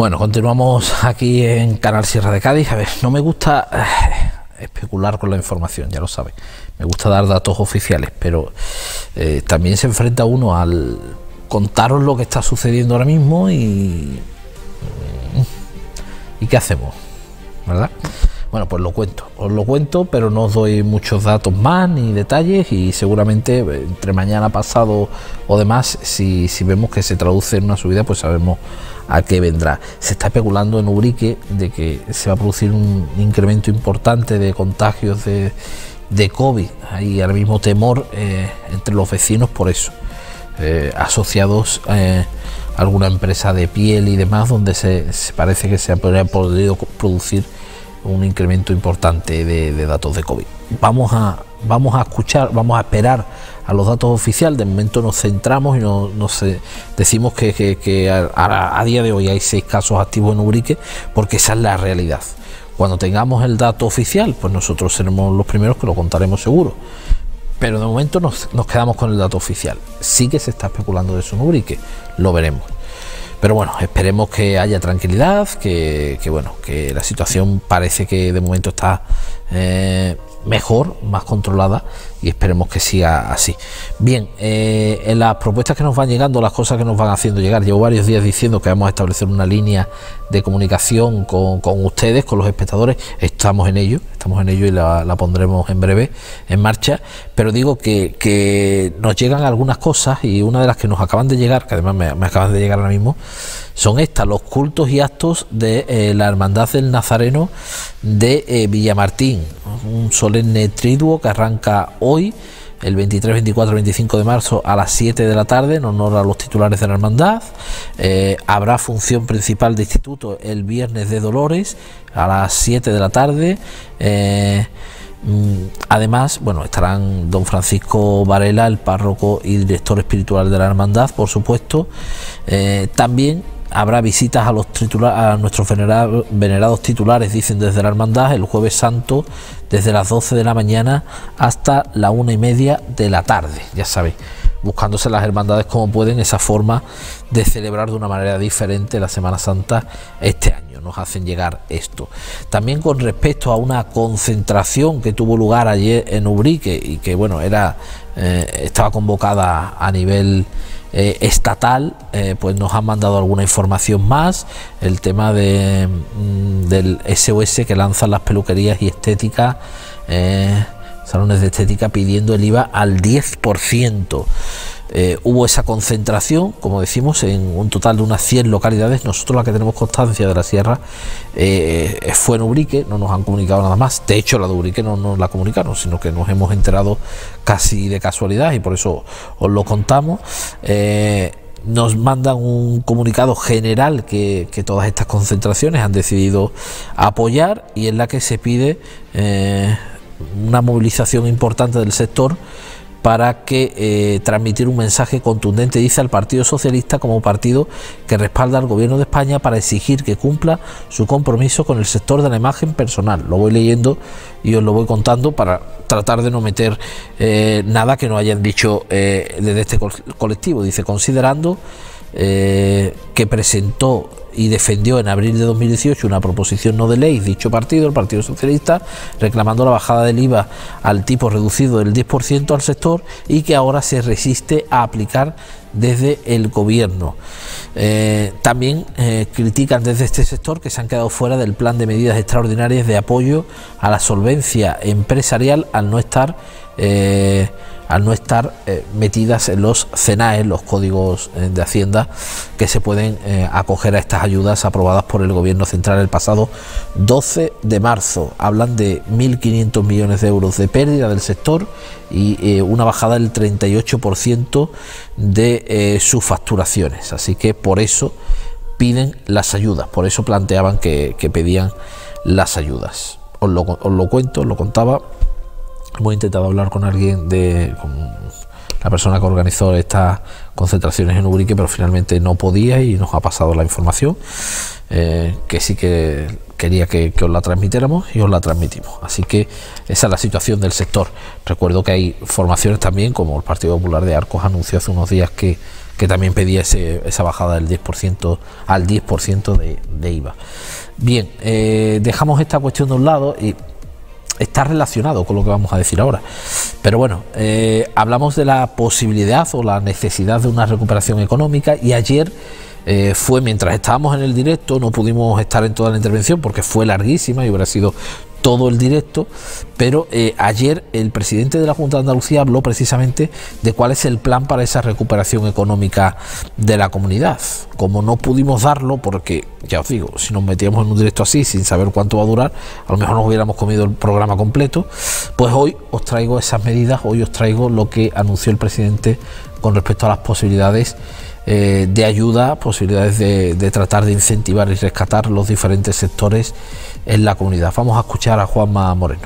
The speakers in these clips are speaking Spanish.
Bueno, continuamos aquí en Canal Sierra de Cádiz. A ver, no me gusta especular con la información, ya lo sabe. Me gusta dar datos oficiales, pero también se enfrenta uno al contaros lo que está sucediendo ahora mismo y ¿qué hacemos? ¿Verdad? Bueno, pues os lo cuento, pero no os doy muchos datos más ni detalles, y seguramente entre mañana, pasado o demás, si vemos que se traduce en una subida, pues sabemos a qué vendrá. Se está especulando en Ubrique de que se va a producir un incremento importante de contagios de COVID. Hay ahora mismo temor entre los vecinos por eso, asociados a alguna empresa de piel y demás, donde se parece que se ha podido producir un incremento importante de datos de COVID. Vamos a escuchar, vamos a esperar a los datos oficiales. De momento nos centramos y decimos que a día de hoy hay 6 casos activos en Ubrique, porque esa es la realidad. Cuando tengamos el dato oficial, pues nosotros seremos los primeros que lo contaremos seguro, pero de momento nos quedamos con el dato oficial. Sí que se está especulando de eso en Ubrique, lo veremos. Pero bueno, esperemos que haya tranquilidad, que la situación parece que de momento está mejor, más controlada, y esperemos que siga así. Bien, en las propuestas que nos van llegando, las cosas que nos van haciendo llegar, llevo varios días diciendo que vamos a establecer una línea de comunicación con ustedes, con los espectadores. Estamos en ello y la pondremos en breve en marcha, pero digo que nos llegan algunas cosas, y una de las que nos acaban de llegar, que además me acaban de llegar ahora mismo, son estas: los cultos y actos de la Hermandad del Nazareno de Villamartín, un solemne triduo que arranca hoy, el 23, 24, 25 de marzo a las 7 de la tarde, en honor a los titulares de la hermandad. Habrá función principal de instituto el viernes de Dolores a las 7 de la tarde. Además, bueno, estarán don Francisco Varela, el párroco y director espiritual de la hermandad, por supuesto. También habrá visitas a nuestros venerados titulares, dicen desde la hermandad, el jueves santo, desde las 12 de la mañana hasta la 1:30 de la tarde. Ya sabéis, buscándose las hermandades como pueden esa forma de celebrar de una manera diferente la Semana Santa este año. Nos hacen llegar esto. También con respecto a una concentración que tuvo lugar ayer en Ubrique, y que bueno, estaba convocada a nivel estatal, pues nos han mandado alguna información más. El tema del SOS que lanzan las peluquerías y estética, salones de estética, pidiendo el IVA al 10%. Hubo esa concentración, como decimos, en un total de unas 100 localidades. Nosotros, la que tenemos constancia de la sierra, fue en Ubrique. No nos han comunicado nada más. De hecho, la de Ubrique no nos la comunicaron, sino que nos hemos enterado casi de casualidad, y por eso os lo contamos. Nos mandan un comunicado general que todas estas concentraciones han decidido apoyar, y en la que se pide una movilización importante del sector para que transmitir un mensaje contundente, dice, al Partido Socialista como partido que respalda al Gobierno de España, para exigir que cumpla su compromiso con el sector de la imagen personal. Lo voy leyendo y os lo voy contando para tratar de no meter nada que no hayan dicho desde este colectivo. Dice: considerando que presentó y defendió en abril de 2018 una proposición no de ley dicho partido, el Partido Socialista, reclamando la bajada del IVA al tipo reducido del 10% al sector, y que ahora se resiste a aplicar desde el gobierno. También critican desde este sector que se han quedado fuera del plan de medidas extraordinarias de apoyo a la solvencia empresarial al no estar metidas en los CENAE, los códigos de Hacienda, que se pueden acoger a estas ayudas aprobadas por el Gobierno central el pasado 12 de marzo. Hablan de 1.500 millones de euros de pérdida del sector y una bajada del 38% de sus facturaciones. Así que por eso piden las ayudas, por eso planteaban que pedían las ayudas. Os lo cuento, os lo contaba. Hemos intentado hablar con alguien, con la persona que organizó estas concentraciones en Ubrique, pero finalmente no podía, y nos ha pasado la información, que sí que quería que os la transmitiéramos, y os la transmitimos. Así que esa es la situación del sector. Recuerdo que hay formaciones también, como el Partido Popular de Arcos anunció hace unos días que que también pedía esa bajada del 10% al 10% de IVA. Bien, dejamos esta cuestión de un lado y está relacionado con lo que vamos a decir ahora. Pero bueno, hablamos de la posibilidad o la necesidad de una recuperación económica, y ayer fue, mientras estábamos en el directo, no pudimos estar en toda la intervención porque fue larguísima y hubiera sido todo el directo, pero ayer el presidente de la Junta de Andalucía habló precisamente de cuál es el plan para esa recuperación económica de la comunidad. Como no pudimos darlo, porque ya os digo, si nos metíamos en un directo así sin saber cuánto va a durar, a lo mejor nos hubiéramos comido el programa completo, pues hoy os traigo esas medidas, hoy os traigo lo que anunció el presidente con respecto a las posibilidades de ayuda, posibilidades de tratar de incentivar y rescatar los diferentes sectores en la comunidad. Vamos a escuchar a Juanma Moreno.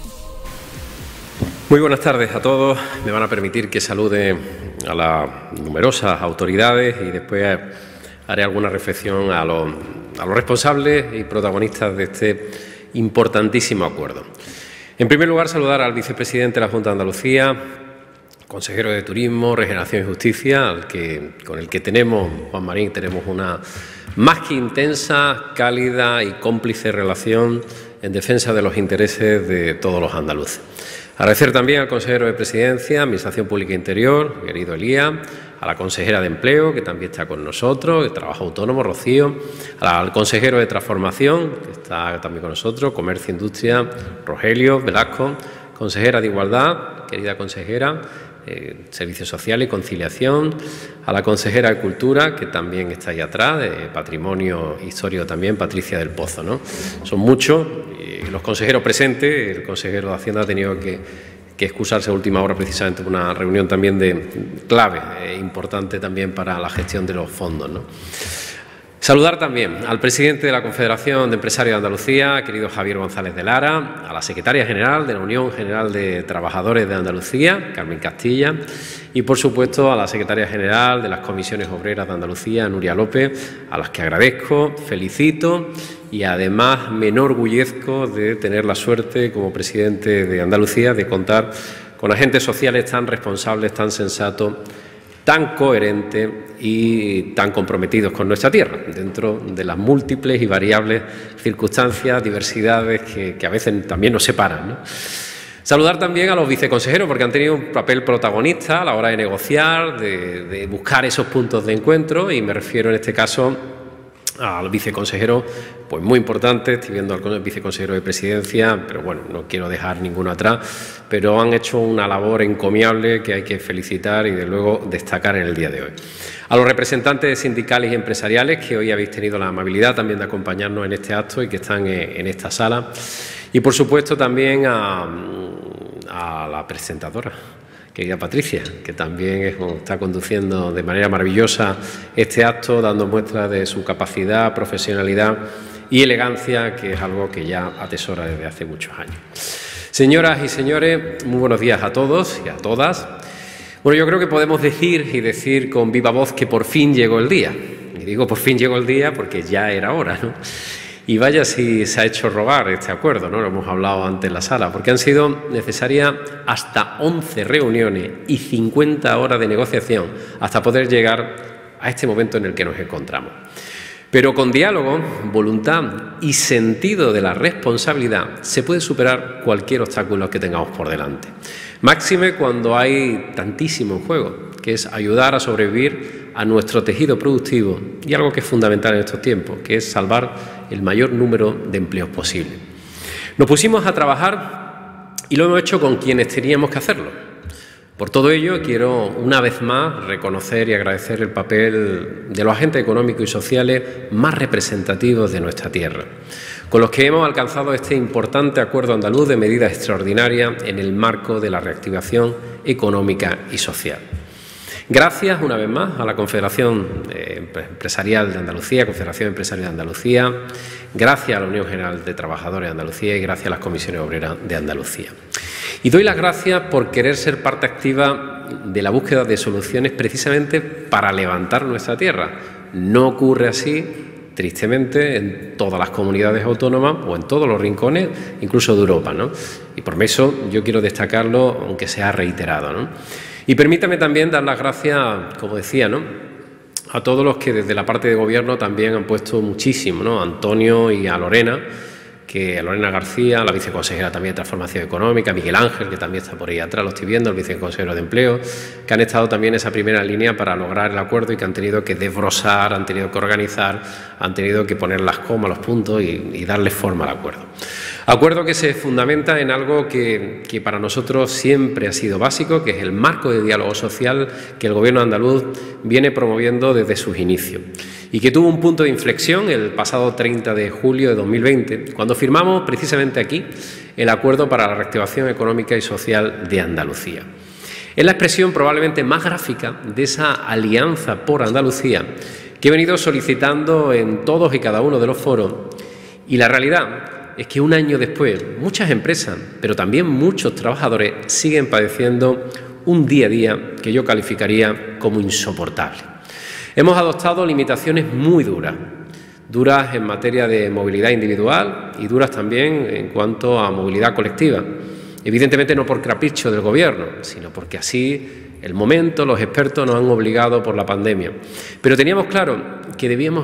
Muy buenas tardes a todos. Me van a permitir que salude a las numerosas autoridades y después haré alguna reflexión a los responsables y protagonistas de este importantísimo acuerdo. En primer lugar, saludar al vicepresidente de la Junta de Andalucía, consejero de Turismo, Regeneración y Justicia, con el que tenemos, Juan Marín, tenemos una más que intensa, cálida y cómplice relación en defensa de los intereses de todos los andaluces. Agradecer también al consejero de Presidencia, Administración Pública e Interior, querido Elías, a la consejera de Empleo, que también está con nosotros, de Trabajo Autónomo, Rocío, al consejero de Transformación, que está también con nosotros, Comercio e Industria, Rogelio Velasco, consejera de Igualdad, querida consejera, Servicios Sociales y Conciliación, a la consejera de Cultura, que también está ahí atrás, de Patrimonio Histórico también, Patricia del Pozo, ¿no? Son muchos, los consejeros presentes. El consejero de Hacienda ha tenido que excusarse a última hora precisamente por una reunión también de clave, importante también para la gestión de los fondos, ¿no? Saludar también al presidente de la Confederación de Empresarios de Andalucía, querido Javier González de Lara, a la secretaria general de la Unión General de Trabajadores de Andalucía, Carmen Castilla, y por supuesto a la secretaria general de las Comisiones Obreras de Andalucía, Nuria López, a las que agradezco, felicito y además me enorgullezco de tener la suerte como presidente de Andalucía de contar con agentes sociales tan responsables, tan sensatos, tan coherentes y tan comprometidos con nuestra tierra, dentro de las múltiples y variables circunstancias, diversidades que a veces también nos separan, ¿no? Saludar también a los viceconsejeros, porque han tenido un papel protagonista a la hora de negociar, de buscar esos puntos de encuentro, y me refiero en este caso al viceconsejero, pues muy importante, estoy viendo al viceconsejero de Presidencia, pero bueno, no quiero dejar ninguno atrás, pero han hecho una labor encomiable que hay que felicitar y de luego destacar en el día de hoy. A los representantes sindicales y empresariales que hoy habéis tenido la amabilidad también de acompañarnos en este acto y que están en esta sala, y por supuesto también a la presentadora, querida Patricia, que también está conduciendo de manera maravillosa este acto, dando muestra de su capacidad, profesionalidad y elegancia, que es algo que ya atesora desde hace muchos años. Señoras y señores, muy buenos días a todos y a todas. Bueno, yo creo que podemos decir con viva voz que por fin llegó el día. Y digo por fin llegó el día porque ya era hora, ¿no? Y vaya si se ha hecho rogar este acuerdo, ¿no? Lo hemos hablado antes en la sala, porque han sido necesarias hasta 11 reuniones y 50 horas de negociación hasta poder llegar a este momento en el que nos encontramos. Pero con diálogo, voluntad y sentido de la responsabilidad se puede superar cualquier obstáculo que tengamos por delante. Máxime cuando hay tantísimo en juego, que es ayudar a sobrevivir a nuestro tejido productivo y algo que es fundamental en estos tiempos, que es salvar el mayor número de empleos posible. Nos pusimos a trabajar y lo hemos hecho con quienes teníamos que hacerlo. Por todo ello, quiero una vez más reconocer y agradecer el papel de los agentes económicos y sociales más representativos de nuestra tierra, con los que hemos alcanzado este importante acuerdo andaluz de medidas extraordinarias en el marco de la reactivación económica y social. Gracias, una vez más, a la Confederación Empresarial de Andalucía, Confederación Empresarial de Andalucía, gracias a la Unión General de Trabajadores de Andalucía y gracias a las Comisiones Obreras de Andalucía. Y doy las gracias por querer ser parte activa de la búsqueda de soluciones precisamente para levantar nuestra tierra. No ocurre así, tristemente, en todas las comunidades autónomas o en todos los rincones, incluso de Europa, ¿no? Y por eso yo quiero destacarlo, aunque sea reiterado, ¿no? Y permítame también dar las gracias, como decía, ¿no?, a todos los que desde la parte de Gobierno también han puesto muchísimo, ¿no?, a Antonio y a Lorena García, la viceconsejera también de Transformación Económica, Miguel Ángel, que también está por ahí atrás, lo estoy viendo, el viceconsejero de Empleo, que han estado también en esa primera línea para lograr el acuerdo y que han tenido que desbrozar, han tenido que organizar, han tenido que poner las comas, los puntos y darle forma al acuerdo. Acuerdo que se fundamenta en algo que para nosotros siempre ha sido básico, que es el marco de diálogo social que el Gobierno andaluz viene promoviendo desde sus inicios y que tuvo un punto de inflexión el pasado 30 de julio de 2020, cuando firmamos precisamente aquí el Acuerdo para la Reactivación Económica y Social de Andalucía. Es la expresión probablemente más gráfica de esa alianza por Andalucía que he venido solicitando en todos y cada uno de los foros, y la realidad es que un año después muchas empresas, pero también muchos trabajadores, siguen padeciendo un día a día que yo calificaría como insoportable. Hemos adoptado limitaciones muy duras en materia de movilidad individual y duras también en cuanto a movilidad colectiva. Evidentemente no por capricho del Gobierno, sino porque así el momento, los expertos nos han obligado por la pandemia. Pero teníamos claro que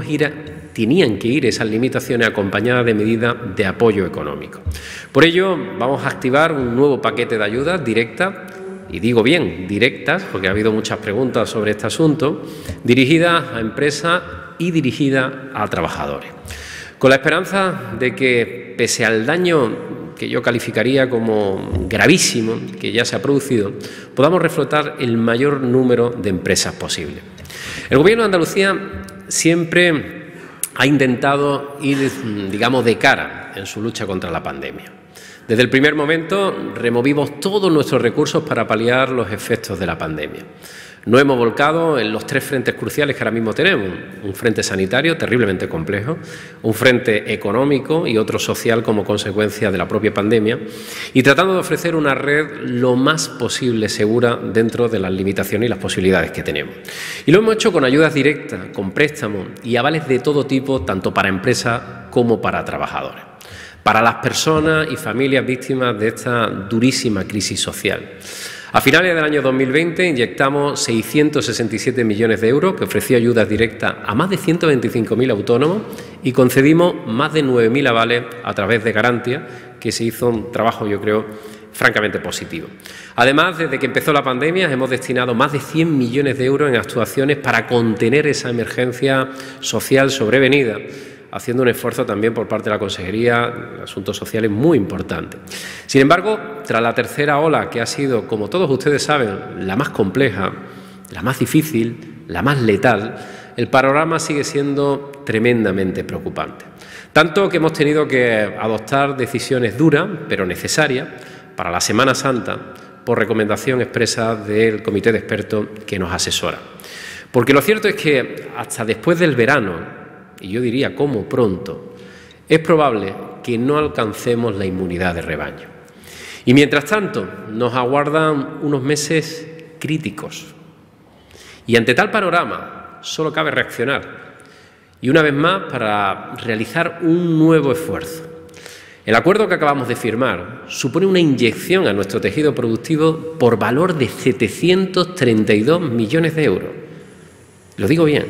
tenían que ir esas limitaciones acompañadas de medidas de apoyo económico. Por ello, vamos a activar un nuevo paquete de ayudas directas, y digo bien, directas, porque ha habido muchas preguntas sobre este asunto, dirigidas a empresas y dirigidas a trabajadores. Con la esperanza de que, pese al daño que yo calificaría como gravísimo, que ya se ha producido, podamos reflotar el mayor número de empresas posible. El Gobierno de Andalucía siempre ha intentado ir, digamos, de cara en su lucha contra la pandemia. Desde el primer momento removimos todos nuestros recursos para paliar los efectos de la pandemia. Nos hemos volcado en los tres frentes cruciales que ahora mismo tenemos: un frente sanitario terriblemente complejo, un frente económico y otro social como consecuencia de la propia pandemia, y tratando de ofrecer una red lo más posible segura dentro de las limitaciones y las posibilidades que tenemos. Y lo hemos hecho con ayudas directas, con préstamos y avales de todo tipo, tanto para empresas como para trabajadores, para las personas y familias víctimas de esta durísima crisis social. A finales del año 2020 inyectamos 667 millones de euros que ofreció ayudas directas a más de 125.000 autónomos y concedimos más de 9.000 avales a través de garantías, que se hizo un trabajo, yo creo, francamente positivo. Además, desde que empezó la pandemia hemos destinado más de 100 millones de euros en actuaciones para contener esa emergencia social sobrevenida, haciendo un esfuerzo también por parte de la Consejería de Asuntos Sociales muy importante. Sin embargo, tras la tercera ola, que ha sido, como todos ustedes saben, la más compleja, la más difícil, la más letal, el panorama sigue siendo tremendamente preocupante. Tanto que hemos tenido que adoptar decisiones duras, pero necesarias, para la Semana Santa, por recomendación expresa del comité de expertos que nos asesora. Porque lo cierto es que hasta después del verano, y yo diría como pronto, es probable que no alcancemos la inmunidad de rebaño. Y mientras tanto nos aguardan unos meses críticos. Y ante tal panorama solo cabe reaccionar. Y una vez más para realizar un nuevo esfuerzo. El acuerdo que acabamos de firmar supone una inyección a nuestro tejido productivo por valor de 732 millones de euros. Lo digo bien,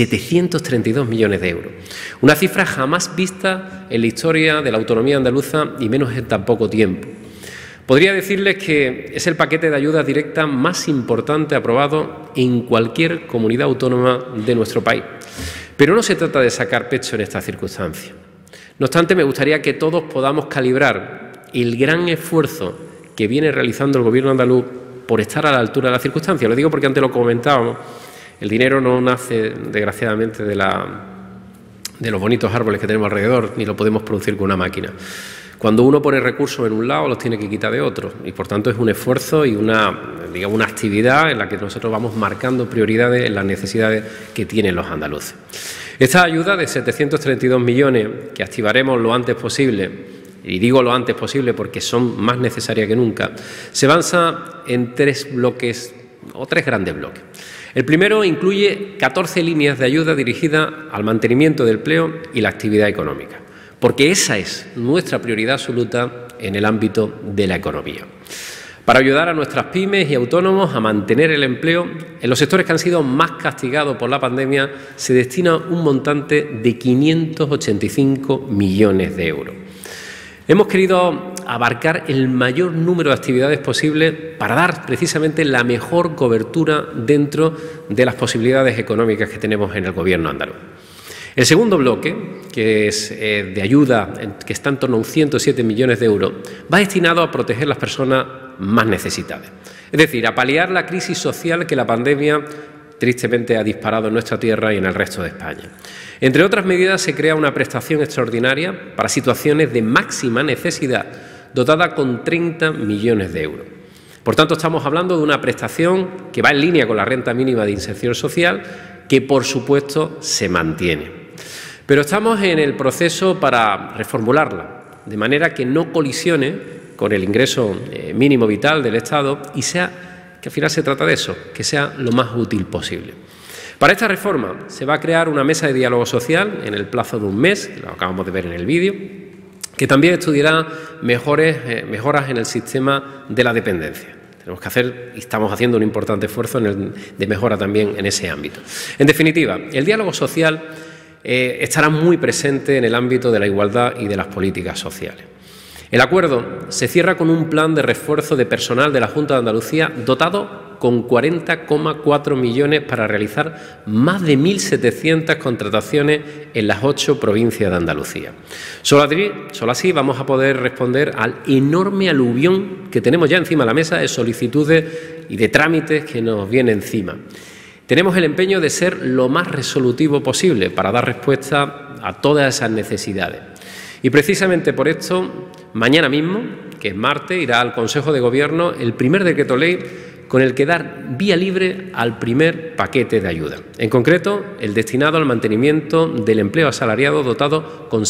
732 millones de euros. Una cifra jamás vista en la historia de la autonomía andaluza y menos en tan poco tiempo. Podría decirles que es el paquete de ayudas directas más importante aprobado en cualquier comunidad autónoma de nuestro país. Pero no se trata de sacar pecho en esta circunstancia. No obstante, me gustaría que todos podamos calibrar el gran esfuerzo que viene realizando el Gobierno andaluz por estar a la altura de la circunstancia. Lo digo porque antes lo comentábamos. El dinero no nace, desgraciadamente, de los bonitos árboles que tenemos alrededor, ni lo podemos producir con una máquina. Cuando uno pone recursos en un lado, los tiene que quitar de otro. Y, por tanto, es un esfuerzo y una actividad en la que nosotros vamos marcando prioridades en las necesidades que tienen los andaluces. Esta ayuda de 732 millones, que activaremos lo antes posible, y digo lo antes posible porque son más necesarias que nunca, se basa en tres bloques o tres grandes bloques. El primero incluye 14 líneas de ayuda dirigidas al mantenimiento del empleo y la actividad económica, porque esa es nuestra prioridad absoluta en el ámbito de la economía. para ayudar a nuestras pymes y autónomos a mantener el empleo. En los sectores que han sido más castigados por la pandemia se destina un montante de 585 millones de euros. Hemos querido abarcar el mayor número de actividades posible para dar precisamente la mejor cobertura dentro de las posibilidades económicas que tenemos en el Gobierno andaluz. El segundo bloque, que es de ayuda, que está en torno a 107 millones de euros, va destinado a proteger las personas más necesitadas. Es decir, a paliar la crisis social que la pandemia tristemente ha disparado en nuestra tierra y en el resto de España. Entre otras medidas, se crea una prestación extraordinaria para situaciones de máxima necesidad, dotada con 30 millones de euros. Por tanto, estamos hablando de una prestación que va en línea con la renta mínima de inserción social, que por supuesto se mantiene. Pero estamos en el proceso para reformularla, de manera que no colisione con el ingreso mínimo vital del Estado y sea, que al final se trata de eso, que sea lo más útil posible. Para esta reforma se va a crear una mesa de diálogo social en el plazo de un mes, lo acabamos de ver en el vídeo, que también estudiará mejoras en el sistema de la dependencia. Tenemos que hacer, y estamos haciendo un importante esfuerzo de mejora también en ese ámbito. En definitiva, el diálogo social estará muy presente en el ámbito de la igualdad y de las políticas sociales. El acuerdo se cierra con un plan de refuerzo de personal de la Junta de Andalucía dotado con 40,4 millones para realizar más de 1.700 contrataciones en las 8 provincias de Andalucía. Solo así vamos a poder responder al enorme aluvión que tenemos ya encima de la mesa de solicitudes y de trámites que nos viene encima. Tenemos el empeño de ser lo más resolutivo posible para dar respuesta a todas esas necesidades. Y precisamente por esto, mañana mismo, que es martes, irá al Consejo de Gobierno el primer decreto ley con el que dar vía libre al primer paquete de ayuda. En concreto, el destinado al mantenimiento del empleo asalariado dotado con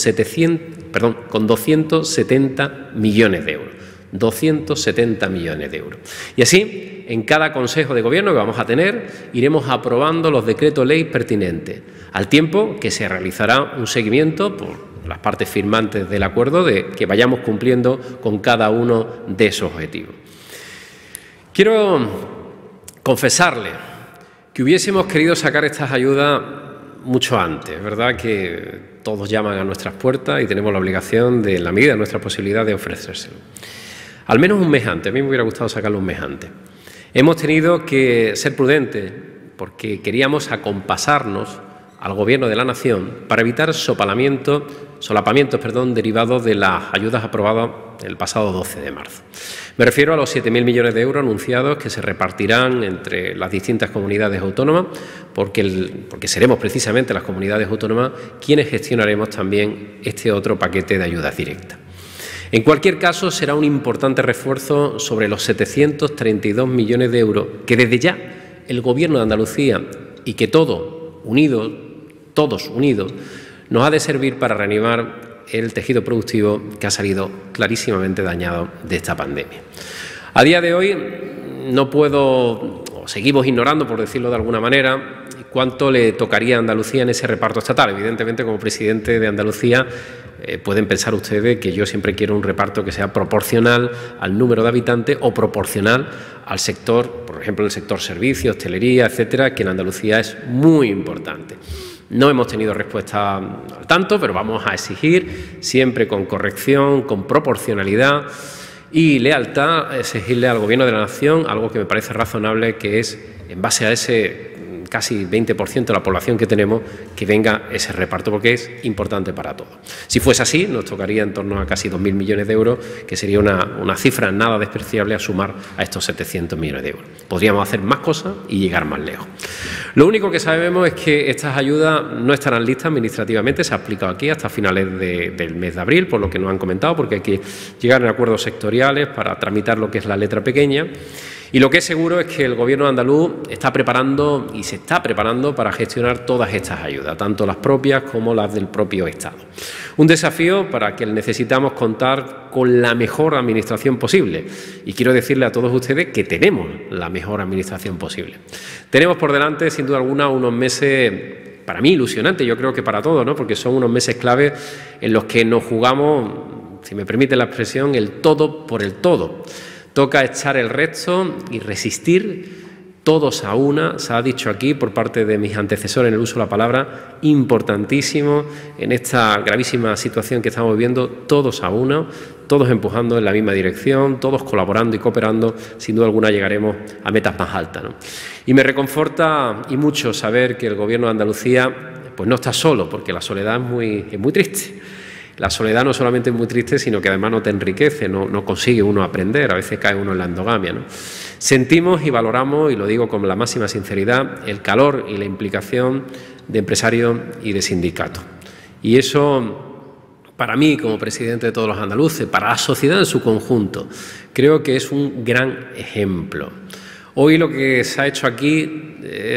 270 millones de euros. 270 millones de euros. Y así, en cada Consejo de Gobierno que vamos a tener, iremos aprobando los decretos ley pertinentes, al tiempo que se realizará un seguimiento por las partes firmantes del acuerdo de que vayamos cumpliendo con cada uno de esos objetivos. Quiero confesarle que hubiésemos querido sacar estas ayudas mucho antes, ¿verdad? Que todos llaman a nuestras puertas y tenemos la obligación, de, en la medida de nuestra posibilidad, de ofrecérselo. Al menos un mes antes, a mí me hubiera gustado sacarlo un mes antes. Hemos tenido que ser prudentes porque queríamos acompasarnos al Gobierno de la Nación para evitar solapamientos derivados de las ayudas aprobadas el pasado 12 de marzo. Me refiero a los 7.000 millones de euros anunciados que se repartirán entre las distintas comunidades autónomas, porque seremos precisamente las comunidades autónomas quienes gestionaremos también este otro paquete de ayudas directas. En cualquier caso, será un importante refuerzo sobre los 732 millones de euros que desde ya el Gobierno de Andalucía y que todos unidos, nos ha de servir para reanimar el tejido productivo que ha salido clarísimamente dañado de esta pandemia. A día de hoy no puedo, o seguimos ignorando, por decirlo de alguna manera, cuánto le tocaría a Andalucía en ese reparto estatal. Evidentemente, como presidente de Andalucía, pueden pensar ustedes que yo siempre quiero un reparto que sea proporcional al número de habitantes o proporcional al sector, por ejemplo, el sector servicios, hostelería, etcétera, que en Andalucía es muy importante. No hemos tenido respuesta al tanto, pero vamos a exigir, siempre con corrección, con proporcionalidad y lealtad, exigirle al Gobierno de la Nación algo que me parece razonable, que es, en base a ese casi 20% de la población que tenemos, que venga ese reparto, porque es importante para todos. Si fuese así, nos tocaría en torno a casi 2.000 millones de euros, que sería una cifra nada despreciable a sumar a estos 700 millones de euros. Podríamos hacer más cosas y llegar más lejos. Lo único que sabemos es que estas ayudas no estarán listas administrativamente, se ha explicado aquí, hasta finales del mes de abril, por lo que nos han comentado, porque hay que llegar a acuerdos sectoriales para tramitar lo que es la letra pequeña. Y lo que es seguro es que el Gobierno andaluz está preparando y se está preparando para gestionar todas estas ayudas, tanto las propias como las del propio Estado. Un desafío para que necesitamos contar con la mejor administración posible. Y quiero decirle a todos ustedes que tenemos la mejor administración posible. Tenemos por delante, sin duda alguna, unos meses, para mí, ilusionantes, yo creo que para todos, ¿no? Porque son unos meses clave en los que nos jugamos, si me permite la expresión, el todo por el todo. Toca echar el resto y resistir todos a una. Se ha dicho aquí por parte de mis antecesores en el uso de la palabra, importantísimo en esta gravísima situación que estamos viviendo, todos a una, todos empujando en la misma dirección, todos colaborando y cooperando, sin duda alguna llegaremos a metas más altas, ¿no? Y me reconforta y mucho saber que el Gobierno de Andalucía pues no está solo, porque la soledad es muy triste. La soledad no solamente es muy triste, sino que además no te enriquece, no consigue uno aprender, a veces cae uno en la endogamia, ¿no? Sentimos y valoramos, y lo digo con la máxima sinceridad, el calor y la implicación de empresarios y de sindicatos. Y eso, para mí, como presidente de todos los andaluces, para la sociedad en su conjunto, creo que es un gran ejemplo. Hoy lo que se ha hecho aquí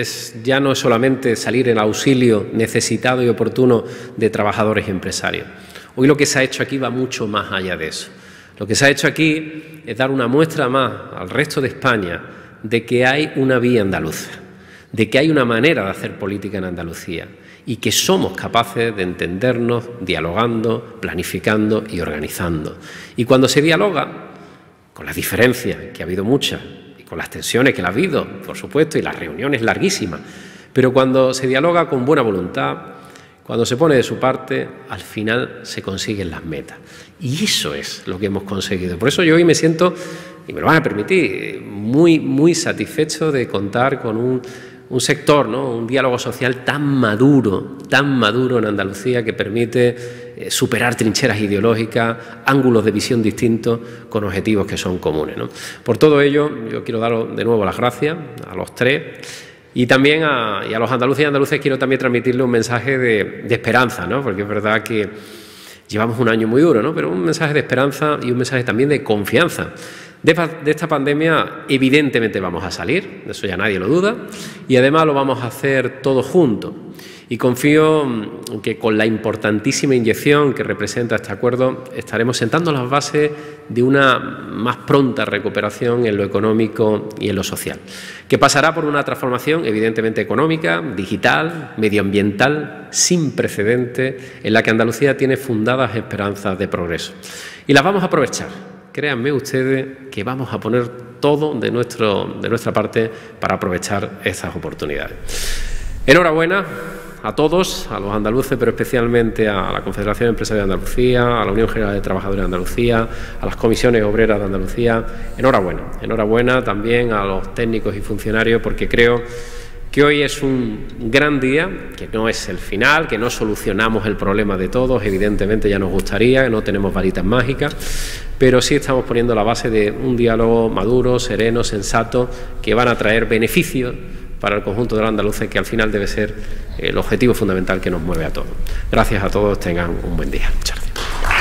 ya no es solamente salir en auxilio necesitado y oportuno de trabajadores y empresarios. Hoy lo que se ha hecho aquí va mucho más allá de eso. Lo que se ha hecho aquí es dar una muestra más al resto de España de que hay una vía andaluza, de que hay una manera de hacer política en Andalucía y que somos capaces de entendernos dialogando, planificando y organizando. Y cuando se dialoga, con las diferencias, que ha habido muchas, y con las tensiones que la ha habido, por supuesto, y las reuniones larguísimas, pero cuando se dialoga con buena voluntad, cuando se pone de su parte, al final se consiguen las metas. Y eso es lo que hemos conseguido. Por eso yo hoy me siento, y me lo van a permitir, muy satisfecho de contar con un sector, ¿no? Un diálogo social tan maduro en Andalucía, que permite superar trincheras ideológicas, ángulos de visión distintos, con objetivos que son comunes, ¿no? Por todo ello, yo quiero daros de nuevo las gracias a los tres. Y también a los andaluces y andaluces quiero también transmitirle un mensaje de esperanza, ¿no? Porque es verdad que llevamos un año muy duro, ¿no? Pero un mensaje de esperanza y un mensaje también de confianza. De esta pandemia evidentemente vamos a salir, de eso ya nadie lo duda, y además lo vamos a hacer todos juntos. Y confío en que con la importantísima inyección que representa este acuerdo estaremos sentando las bases de una más pronta recuperación en lo económico y en lo social, que pasará por una transformación evidentemente económica, digital, medioambiental, sin precedentes, en la que Andalucía tiene fundadas esperanzas de progreso. Y las vamos a aprovechar. Créanme ustedes que vamos a poner todo de nuestra parte para aprovechar estas oportunidades. Enhorabuena a todos, a los andaluces, pero especialmente a la Confederación Empresarial de Andalucía, a la Unión General de Trabajadores de Andalucía, a las comisiones obreras de Andalucía. Enhorabuena. Enhorabuena también a los técnicos y funcionarios, porque creo que hoy es un gran día, que no es el final, que no solucionamos el problema de todos, evidentemente ya nos gustaría, no tenemos varitas mágicas, pero sí estamos poniendo la base de un diálogo maduro, sereno, sensato, que van a traer beneficios para el conjunto de los andaluces, que al final debe ser el objetivo fundamental que nos mueve a todos. Gracias a todos, tengan un buen día. Muchas gracias.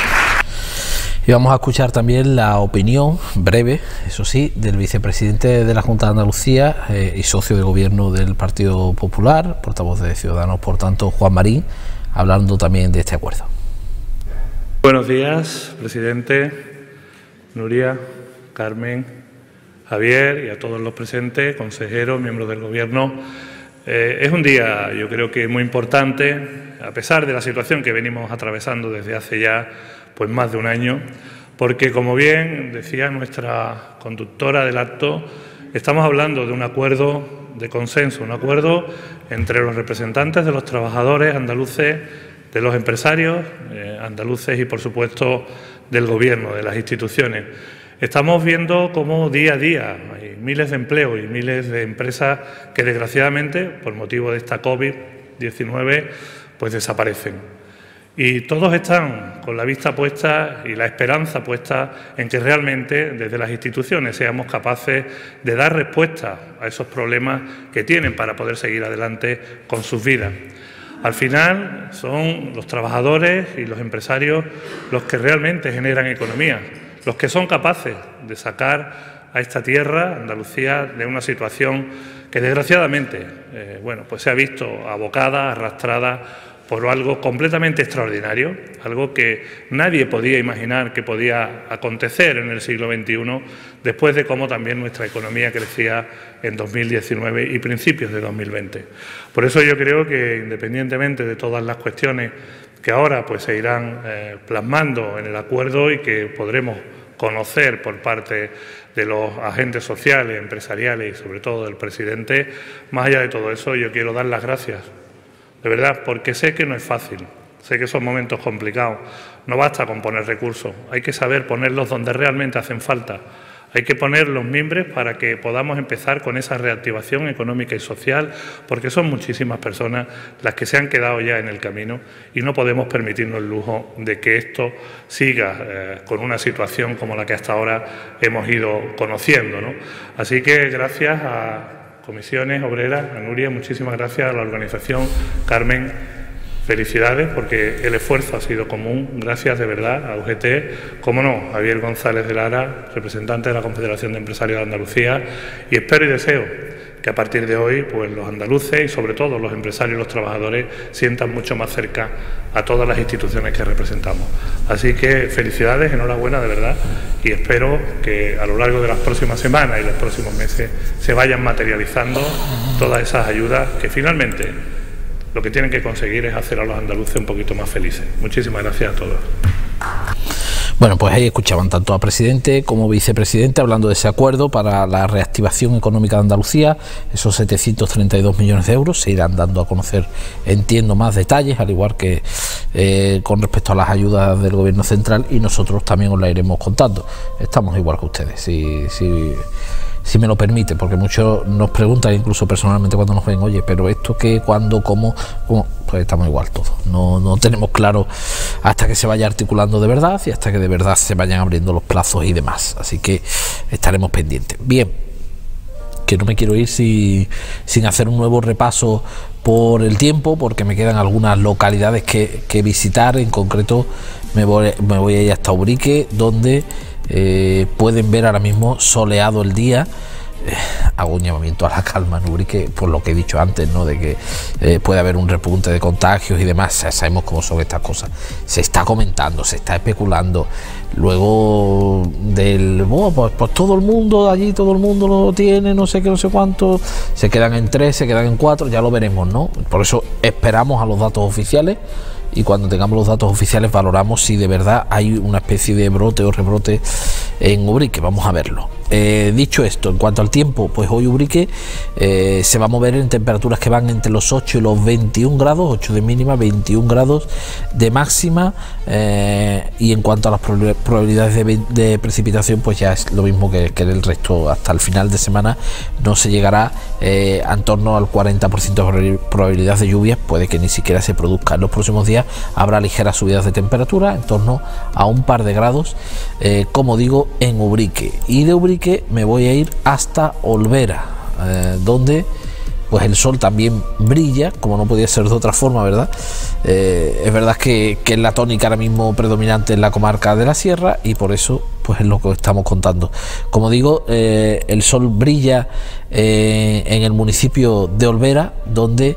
Y vamos a escuchar también la opinión breve, eso sí, del vicepresidente de la Junta de Andalucía y socio de gobierno del Partido Popular, portavoz de Ciudadanos, por tanto, Juan Marín, hablando también de este acuerdo. Buenos días, presidente, Nuria, Carmen, Javier y a todos los presentes, consejeros, miembros del Gobierno. Es un día, yo creo que muy importante, a pesar de la situación que venimos atravesando desde hace ya pues más de un año, porque, como bien decía nuestra conductora del acto, estamos hablando de un acuerdo de consenso, un acuerdo entre los representantes de los trabajadores andaluces, de los empresarios andaluces y, por supuesto, del Gobierno, de las instituciones. Estamos viendo cómo día a día hay miles de empleos y miles de empresas que, desgraciadamente, por motivo de esta COVID-19, pues desaparecen. Y todos están con la vista puesta y la esperanza puesta en que realmente desde las instituciones seamos capaces de dar respuesta a esos problemas que tienen para poder seguir adelante con sus vidas. Al final son los trabajadores y los empresarios los que realmente generan economía, los que son capaces de sacar a esta tierra, Andalucía, de una situación que desgraciadamente pues se ha visto abocada, arrastrada por algo completamente extraordinario, algo que nadie podía imaginar que podía acontecer en el siglo XXI, después de cómo también nuestra economía crecía en 2019 y principios de 2020. Por eso yo creo que, independientemente de todas las cuestiones que ahora pues se irán plasmando en el acuerdo y que podremos conocer por parte de los agentes sociales, empresariales y sobre todo del presidente. Más allá de todo eso, yo quiero dar las gracias, de verdad, porque sé que no es fácil, sé que son momentos complicados, no basta con poner recursos, hay que saber ponerlos donde realmente hacen falta. Hay que poner los mimbres para que podamos empezar con esa reactivación económica y social, porque son muchísimas personas las que se han quedado ya en el camino y no podemos permitirnos el lujo de que esto siga con una situación como la que hasta ahora hemos ido conociendo, ¿no? Así que gracias a Comisiones Obreras, a Nuria, muchísimas gracias a la organización, Carmen. Felicidades, porque el esfuerzo ha sido común. Gracias de verdad a UGT, como no, Javier González de Lara, representante de la Confederación de Empresarios de Andalucía, y espero y deseo que a partir de hoy pues los andaluces y sobre todo los empresarios y los trabajadores sientan mucho más cerca a todas las instituciones que representamos. Así que felicidades, enhorabuena de verdad, y espero que a lo largo de las próximas semanas y los próximos meses se vayan materializando todas esas ayudas que finalmente lo que tienen que conseguir es hacer a los andaluces un poquito más felices. Muchísimas gracias a todos. Bueno, pues ahí escuchaban tanto a presidente como vicepresidente hablando de ese acuerdo para la reactivación económica de Andalucía. Esos 732 millones de euros se irán dando a conocer, entiendo, más detalles, al igual que con respecto a las ayudas del Gobierno central, y nosotros también os la iremos contando. Estamos igual que ustedes, si me lo permite, porque muchos nos preguntan, incluso personalmente cuando nos ven, oye, pero esto qué, cuándo, cómo, pues estamos igual todos, no tenemos claro hasta que se vaya articulando de verdad y hasta que de verdad se vayan abriendo los plazos y demás, así que estaremos pendientes. Bien, que no me quiero ir sin hacer un nuevo repaso por el tiempo, porque me quedan algunas localidades que visitar. En concreto me voy a ir hasta Ubrique, donde pueden ver ahora mismo soleado el día. Hago un llamamiento a la calma en Ubrique, por lo que he dicho antes, ¿no? De que puede haber un repunte de contagios y demás. Ya sabemos cómo son estas cosas. Se está comentando, se está especulando. Luego pues todo el mundo allí, todo el mundo lo tiene, no sé qué, no sé cuánto. Se quedan en 3, se quedan en 4, ya lo veremos, ¿no? Por eso esperamos a los datos oficiales. Y cuando tengamos los datos oficiales valoramos si de verdad hay una especie de brote o rebrote en Ubrique. Vamos a verlo. Dicho esto, en cuanto al tiempo, pues hoy Ubrique se va a mover en temperaturas que van entre los 8 y los 21 grados, 8 de mínima, 21 grados de máxima, y en cuanto a las probabilidades de precipitación, pues ya es lo mismo que el resto. Hasta el final de semana no se llegará en torno al 40% de probabilidad de lluvias, puede que ni siquiera se produzca. En los próximos días habrá ligeras subidas de temperatura, en torno a un par de grados, como digo, en Ubrique. Y de Ubrique me voy a ir hasta Olvera, donde pues el sol también brilla, como no podía ser de otra forma, ¿verdad? Es verdad que es la tónica ahora mismo predominante en la comarca de la Sierra, y por eso pues es lo que estamos contando. Como digo, el sol brilla en el municipio de Olvera, donde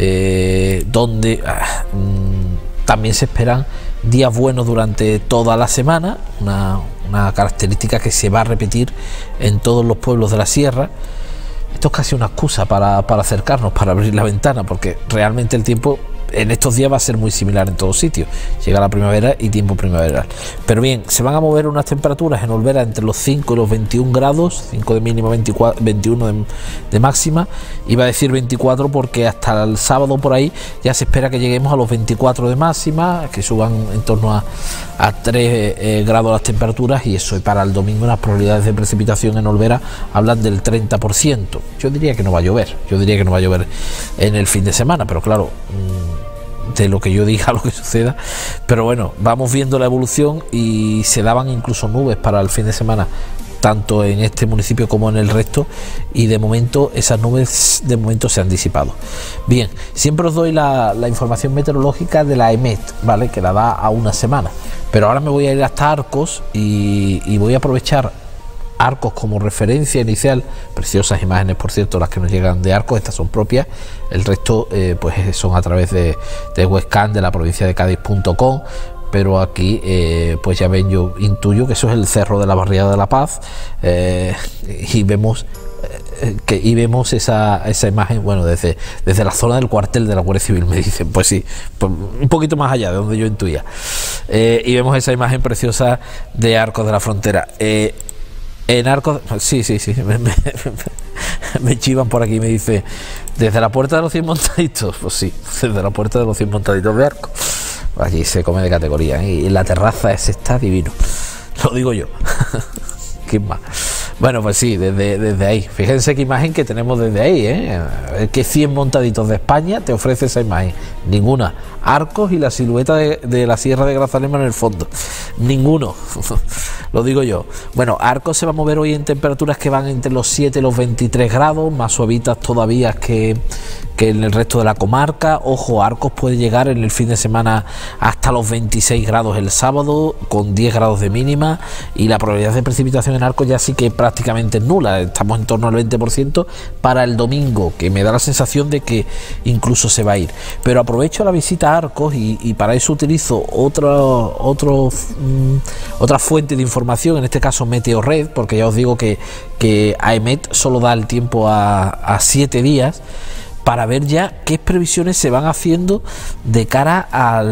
también se esperan días buenos durante toda la semana, una característica que se va a repetir en todos los pueblos de la Sierra. Esto es casi una excusa para acercarnos, para abrir la ventana, porque realmente el tiempo en estos días va a ser muy similar en todos sitios. Llega la primavera y tiempo primaveral. Pero bien, se van a mover unas temperaturas en Olvera entre los 5 y los 21 grados, 5 de mínima, 21 de máxima. Iba a decir 24 porque hasta el sábado por ahí ya se espera que lleguemos a los 24 de máxima, que suban en torno a 3 grados las temperaturas, y eso. Y para el domingo las probabilidades de precipitación en Olvera hablan del 30%. Yo diría que no va a llover, en el fin de semana, pero claro, de lo que yo diga, lo que suceda. Pero bueno, vamos viendo la evolución, y se daban incluso nubes para el fin de semana, tanto en este municipio como en el resto, y de momento esas nubes se han disipado. Bien, siempre os doy la información meteorológica de la EMET, ¿vale? Que la da a una semana, pero ahora me voy a ir hasta Arcos y voy a aprovechar Arcos como referencia inicial. Preciosas imágenes, por cierto, las que nos llegan de Arcos, estas son propias, el resto pues son a través de webcam de la provincia de Cádiz.com, pero aquí pues ya ven, yo intuyo que eso es el cerro de la Barriada de la Paz, y vemos y vemos esa imagen, bueno, desde la zona del cuartel de la Guardia Civil, me dicen, pues sí, pues un poquito más allá de donde yo intuía, y vemos esa imagen preciosa de Arcos de la Frontera. En Arcos, sí, me chivan por aquí, me dice, desde la puerta de los 100 montaditos, pues sí, desde la puerta de los 100 montaditos de Arcos, allí se come de categoría, y la terraza ese está divino, lo digo yo. ¿Quién más? Bueno, pues sí, desde ahí. Fíjense qué imagen que tenemos desde ahí, ¿eh? ¿Qué 100 montaditos de España te ofrece esa imagen? Ninguna. Arcos y la silueta de la Sierra de Grazalema en el fondo. Ninguno. Lo digo yo. Bueno, Arcos se va a mover hoy en temperaturas que van entre los 7 y los 23 grados, más suavitas todavía que en el resto de la comarca. Ojo, Arcos puede llegar en el fin de semana hasta los 26 grados el sábado, con 10 grados de mínima, y la probabilidad de precipitación en Arcos ya sí que prácticamente es nula, estamos en torno al 20% para el domingo, que me da la sensación de que incluso se va a ir. Pero aprovecho la visita a Arcos y para eso utilizo otra fuente de información, en este caso Meteorred, porque ya os digo que AEMET solo da el tiempo a 7 días, para ver ya qué previsiones se van haciendo de cara a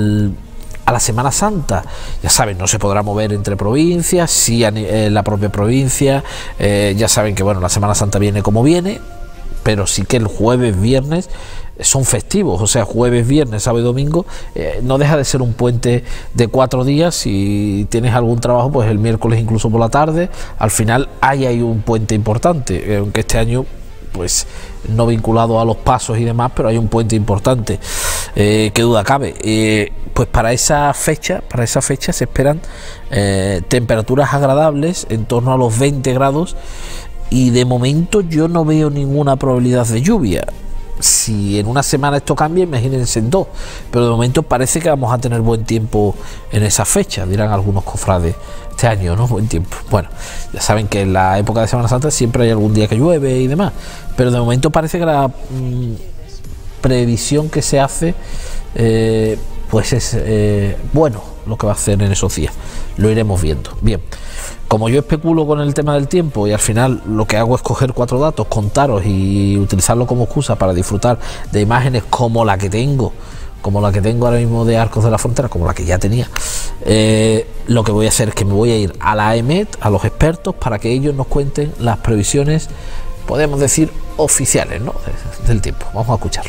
la Semana Santa. Ya saben, no se podrá mover entre provincias, sí en la propia provincia, ya saben que bueno, la Semana Santa viene como viene, pero sí que el jueves, viernes son festivos, o sea, jueves, viernes, sábado y domingo, no deja de ser un puente de 4 días. Si tienes algún trabajo, pues el miércoles incluso por la tarde, al final hay un puente importante, aunque este año pues no vinculado a los pasos y demás, pero hay un puente importante, qué duda cabe. Pues para esa fecha se esperan temperaturas agradables en torno a los 20 grados, y de momento yo no veo ninguna probabilidad de lluvia. Si en una semana esto cambia, imagínense en 2, pero de momento parece que vamos a tener buen tiempo en esa fecha, dirán algunos cofrades. Este año, ¿no? Buen tiempo. Bueno, ya saben que en la época de Semana Santa siempre hay algún día que llueve y demás, pero de momento parece que la previsión que se hace pues es bueno lo que va a hacer en esos días. Lo iremos viendo. Bien, como yo especulo con el tema del tiempo y al final lo que hago es coger 4 datos, contaros y utilizarlo como excusa para disfrutar de imágenes como la que tengo ahora mismo de Arcos de la Frontera, como la que ya tenía, lo que voy a hacer es que me voy a ir a la AEMET, a los expertos, para que ellos nos cuenten las previsiones, podemos decir, oficiales, ¿no?, del tiempo. Vamos a escucharlo.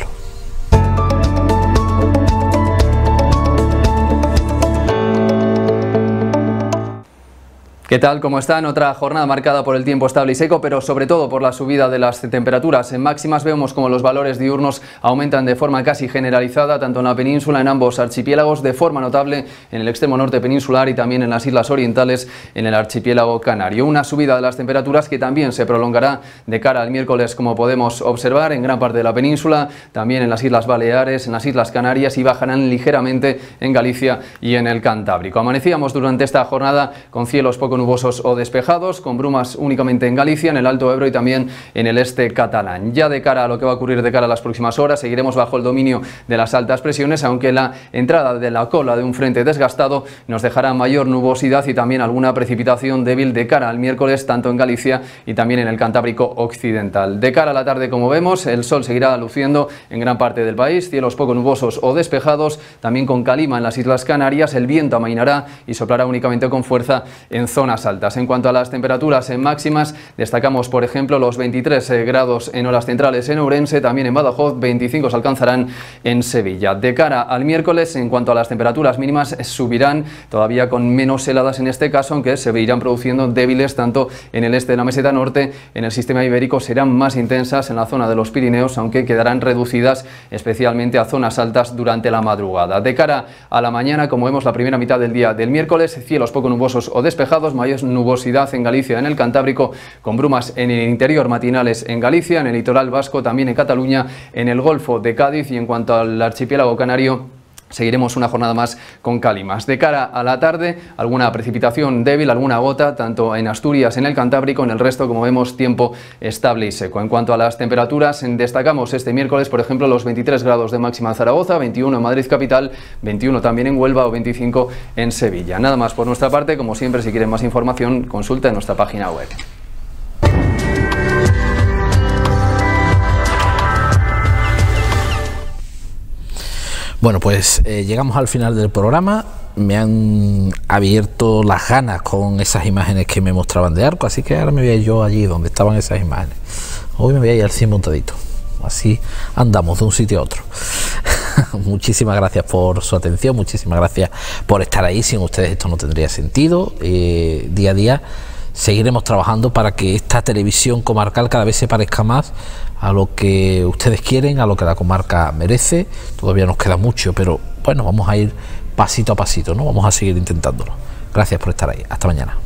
¿Qué tal? ¿Cómo están? Otra jornada marcada por el tiempo estable y seco, pero sobre todo por la subida de las temperaturas. En máximas vemos como los valores diurnos aumentan de forma casi generalizada, tanto en la península, en ambos archipiélagos, de forma notable en el extremo norte peninsular y también en las islas orientales, en el archipiélago canario. Una subida de las temperaturas que también se prolongará de cara al miércoles, como podemos observar, en gran parte de la península, también en las Islas Baleares, en las Islas Canarias, y bajarán ligeramente en Galicia y en el Cantábrico. Amanecíamos durante esta jornada con cielos poco nubosos o despejados, con brumas únicamente en Galicia, en el Alto Ebro y también en el este catalán. Ya de cara a lo que va a ocurrir de cara a las próximas horas, seguiremos bajo el dominio de las altas presiones, aunque la entrada de la cola de un frente desgastado nos dejará mayor nubosidad y también alguna precipitación débil de cara al miércoles, tanto en Galicia y también en el Cantábrico occidental. De cara a la tarde, como vemos, el sol seguirá luciendo en gran parte del país, cielos poco nubosos o despejados, también con calima en las Islas Canarias. El viento amainará y soplará únicamente con fuerza en zonas altas. En cuanto a las temperaturas en máximas, destacamos por ejemplo los 23 grados en horas centrales en Ourense, también en Badajoz, 25 se alcanzarán en Sevilla. De cara al miércoles, en cuanto a las temperaturas mínimas, subirán todavía con menos heladas en este caso, aunque se irán produciendo débiles tanto en el este de la meseta norte, en el sistema ibérico serán más intensas en la zona de los Pirineos, aunque quedarán reducidas especialmente a zonas altas durante la madrugada. De cara a la mañana, como vemos la primera mitad del día del miércoles, cielos poco nubosos o despejados, mayor nubosidad en Galicia, en el Cantábrico, con brumas en el interior matinales en Galicia, en el litoral vasco, también en Cataluña, en el Golfo de Cádiz, y en cuanto al archipiélago canario, seguiremos una jornada más con cálimas. De cara a la tarde, alguna precipitación débil, alguna gota, tanto en Asturias, en el Cantábrico, en el resto, como vemos, tiempo estable y seco. En cuanto a las temperaturas, destacamos este miércoles, por ejemplo, los 23 grados de máxima en Zaragoza, 21 en Madrid capital, 21 también en Huelva o 25 en Sevilla. Nada más por nuestra parte. Como siempre, si quieren más información, consulta en nuestra página web. Bueno, pues llegamos al final del programa. Me han abierto las ganas con esas imágenes que me mostraban de Arco, así que ahora me voy a ir yo allí donde estaban esas imágenes. Hoy me voy a ir al 100 montadito. Así andamos de un sitio a otro. Muchísimas gracias por su atención, muchísimas gracias por estar ahí. Sin ustedes esto no tendría sentido. Día a día seguiremos trabajando para que esta televisión comarcal cada vez se parezca más a lo que ustedes quieren, a lo que la comarca merece. Todavía nos queda mucho, pero bueno, vamos a ir pasito a pasito, ¿no? Vamos a seguir intentándolo. Gracias por estar ahí. Hasta mañana.